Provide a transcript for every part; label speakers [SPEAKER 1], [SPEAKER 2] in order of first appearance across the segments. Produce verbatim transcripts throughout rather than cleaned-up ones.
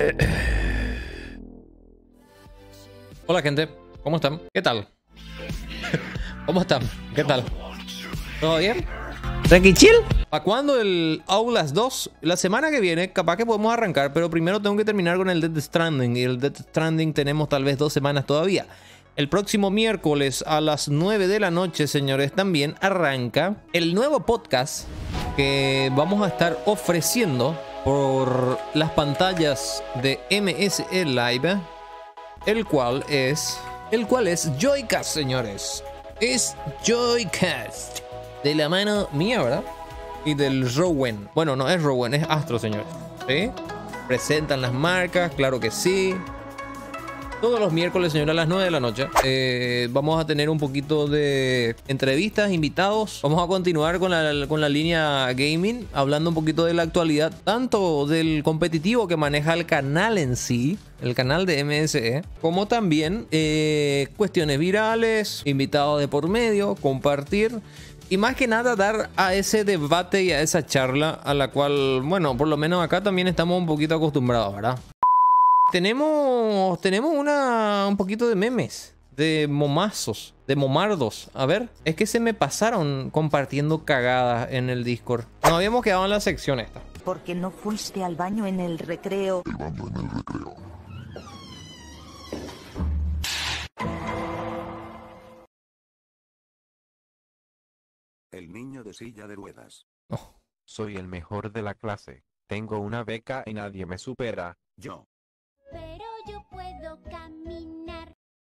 [SPEAKER 1] Hola gente, ¿cómo están? ¿Qué tal? ¿Cómo están? ¿Qué tal? ¿Todo bien? ¿Tranqui chill? ¿Para cuándo el Outlast dos? La semana que viene, capaz que podemos arrancar, pero primero tengo que terminar con el Death Stranding. Y el Death Stranding tenemos tal vez dos semanas todavía. El próximo miércoles a las nueve de la noche, señores, también arranca el nuevo podcast que vamos a estar ofreciendo por las pantallas de M S E Live, el cual es el cual es Joycast, señores. Es Joycast de la mano mía, ¿verdad? Y del Rowan. Bueno, no es Rowan, es Astro, señores. ¿Sí? Presentan las marcas, claro que sí. Todos los miércoles, señores, a las nueve de la noche eh, vamos a tener un poquito de entrevistas, invitados. Vamos a continuar con la, con la línea gaming, hablando un poquito de la actualidad, tanto del competitivo que maneja el canal en sí, el canal de M S E, como también eh, cuestiones virales, invitados de por medio, compartir. Y más que nada dar a ese debate y a esa charla a la cual, bueno, por lo menos acá también estamos un poquito acostumbrados, ¿verdad? Tenemos, tenemos una, un poquito de memes, de momazos, de momardos. A ver, es que se me pasaron compartiendo cagadas en el Discord. Nos habíamos quedado en la sección esta.
[SPEAKER 2] ¿Por qué no fuiste al baño en el recreo?
[SPEAKER 3] El baño en el recreo.
[SPEAKER 4] El niño de silla de ruedas.
[SPEAKER 1] Oh.
[SPEAKER 5] Soy el mejor de la clase. Tengo una beca y nadie me supera.
[SPEAKER 4] Yo.
[SPEAKER 6] Pero yo puedo caminar.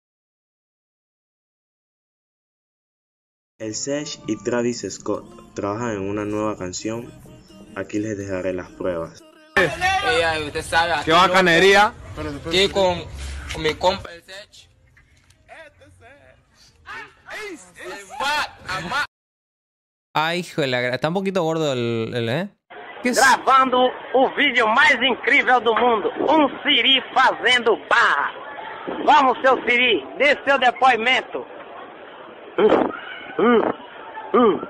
[SPEAKER 7] El Sech y Travis Scott trabajan en una nueva canción. Aquí les dejaré las pruebas.
[SPEAKER 8] Ella, usted sabe,
[SPEAKER 5] ¡Qué bacanería!
[SPEAKER 8] aquí con, con mi compa el Sech.
[SPEAKER 1] Ay, hijo de la gra... Está un poquito gordo el... el ¿eh? ¿Qué es?
[SPEAKER 9] Gravando o vídeo mais incrível do mundo, um Siri fazendo barra. Vamos, seu Siri, dê seu depoimento. Uh, uh, uh.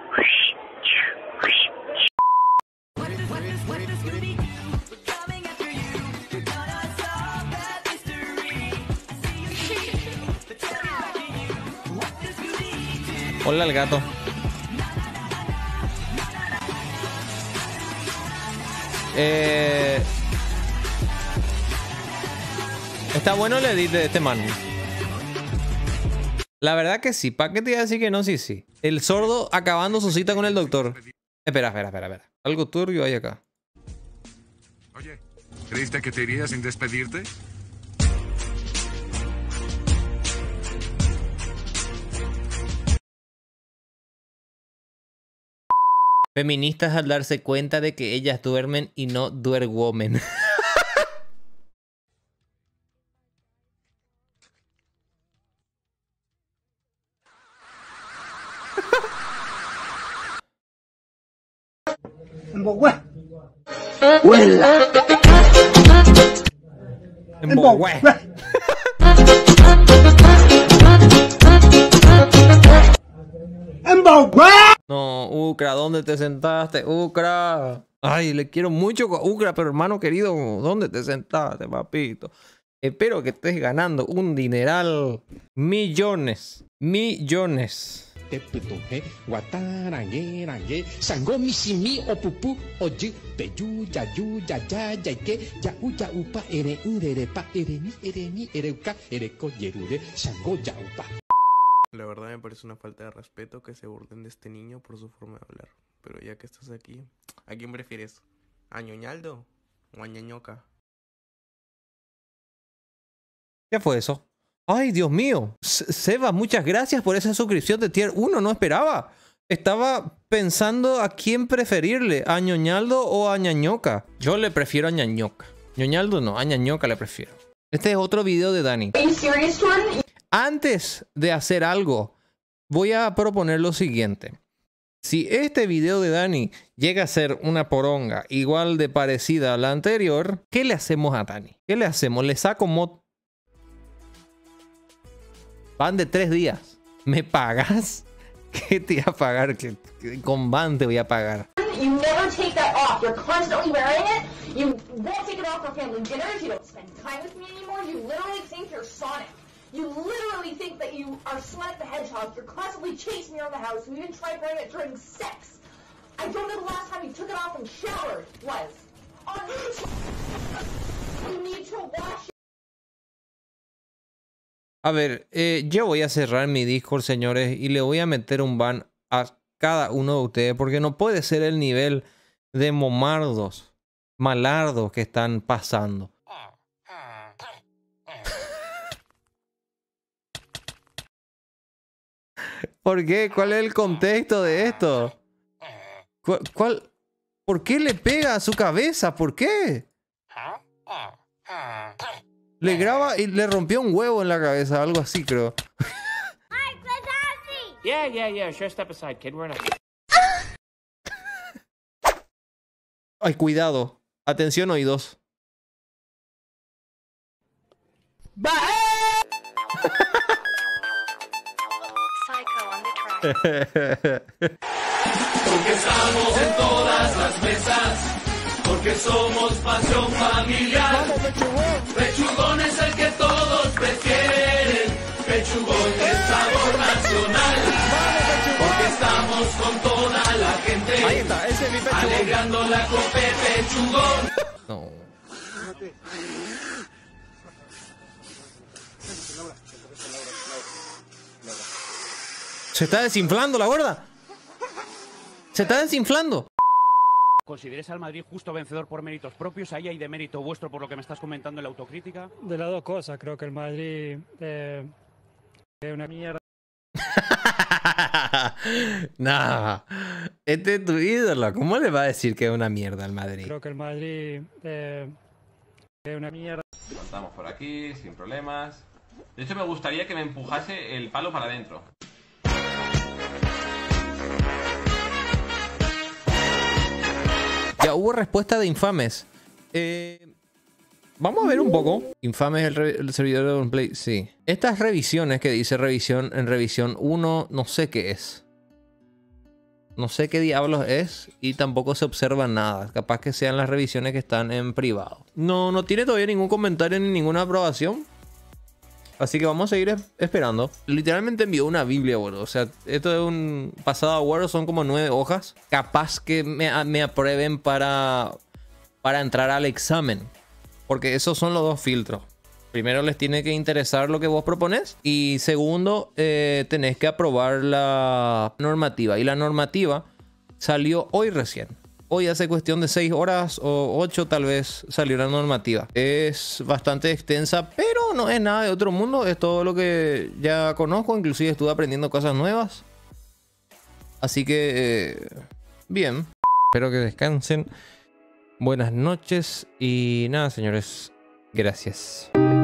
[SPEAKER 1] Hola al gato. Eh, está bueno el edit de este man. La verdad que sí. ¿Para qué te iba a decir que no? Sí, sí. El sordo acabando su cita con el doctor. Espera, espera, espera, espera. Algo turbio hay acá.
[SPEAKER 3] Oye, ¿creíste que te irías sin despedirte?
[SPEAKER 1] Feministas al darse cuenta de que ellas duermen y no duerwomen. No, Ucra, ¿dónde te sentaste? Ucra. Ay, le quiero mucho, Ucra, pero hermano querido, ¿dónde te sentaste, papito? Espero que estés ganando un dineral. Millones. Millones.
[SPEAKER 10] La verdad me parece una falta de respeto que se burlen de este niño por su forma de hablar. Pero ya que estás aquí, ¿a quién prefieres? ¿A Ñoñaldo o a Ñañoca?
[SPEAKER 1] ¿Qué fue eso? Ay, Dios mío. Seba, muchas gracias por esa suscripción de tier uno. No esperaba. Estaba pensando a quién preferirle. ¿A Ñoñaldo o a Ñañoca? Yo le prefiero a Ñañoca. Ñoñaldo no, a Ñañoca le prefiero. Este es otro video de Dani. Antes de hacer algo, voy a proponer lo siguiente. Si este video de Dani llega a ser una poronga igual de parecida a la anterior, ¿qué le hacemos a Dani? ¿Qué le hacemos? Le saco mod. Van de tres días. ¿Me pagas? ¿Qué te voy a pagar? ¿Qué, qué con van te voy a pagar?
[SPEAKER 11] You never take that off. You're constantly wearing it. You won't take it off for family dinners. You don't spend time with me anymore. You literally think you're Sonic. You literally think that you are Sonic the Hedgehog. You're constantly chasing me around the house. You even tried wearing it during sex. I don't know the last time you took it off and showered was. On you need to wash.
[SPEAKER 1] A ver, eh, yo voy a cerrar mi Discord, señores, y le voy a meter un ban a cada uno de ustedes, porque no puede ser el nivel de momardos, malardos que están pasando. ¿Por qué? ¿Cuál es el contexto de esto? ¿Cuál, cuál, ¿Por qué le pega a su cabeza? ¿Por qué? Le graba y le rompió un huevo en la cabeza, algo así, creo.
[SPEAKER 12] Yeah, yeah, yeah. Sure, step aside, kid. We're in a...
[SPEAKER 1] Ay, cuidado. Atención, oídos.
[SPEAKER 13] Porque estamos en todas las mesas, porque somos pasión familiar. Pechugón es el que todos prefieren, Pechugón es sabor nacional. Porque estamos con toda la gente, ahí está, ese es mi Pechugón, alegrándola con Pechugón.
[SPEAKER 1] No. Se está desinflando la gorda. Se está desinflando.
[SPEAKER 14] ¿Consideres al Madrid justo vencedor por méritos propios? ¿Ahí hay de mérito vuestro por lo que me estás comentando en la autocrítica?
[SPEAKER 15] De las dos cosas. Creo que el Madrid eh, es una mierda.
[SPEAKER 1] Nah. Este es tu ídolo. ¿Cómo le va a decir que es una mierda al Madrid?
[SPEAKER 15] Creo que el Madrid eh, es una mierda.
[SPEAKER 16] Estamos por aquí, sin problemas. De hecho, me gustaría que me empujase el palo para adentro.
[SPEAKER 1] Ya hubo respuesta de Infames. Eh, vamos a ver un poco. Infames el, el servidor de Gameplay. Sí. Estas revisiones que dice revisión en revisión uno, no sé qué es. No sé qué diablos es y tampoco se observa nada. Capaz que sean las revisiones que están en privado. No, no tiene todavía ningún comentario ni ninguna aprobación. Así que vamos a seguir esperando. Literalmente envió una Biblia, boludo. O sea, esto es un pasado a Word, son como nueve hojas. Capaz que me, me aprueben para, para entrar al examen. Porque esos son los dos filtros. Primero, les tiene que interesar lo que vos proponés. Y segundo, eh, tenés que aprobar la normativa. Y la normativa salió hoy recién. Hoy hace cuestión de seis horas o ocho tal vez salió la normativa. Es bastante extensa, pero no es nada de otro mundo. Es todo lo que ya conozco. Inclusive estuve aprendiendo cosas nuevas. Así que, eh, bien. Espero que descansen. Buenas noches. Y nada, señores. Gracias.